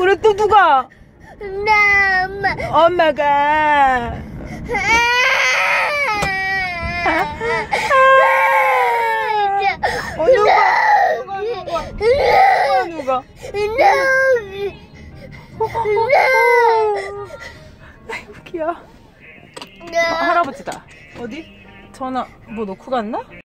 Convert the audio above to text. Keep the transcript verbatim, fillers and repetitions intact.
그래 또 누가? 나 엄마. 엄마가. 어 누가? 누가 누가? 누가? 아이고 귀여워. 할아버지다. 어디? 전화 뭐 놓고 갔나?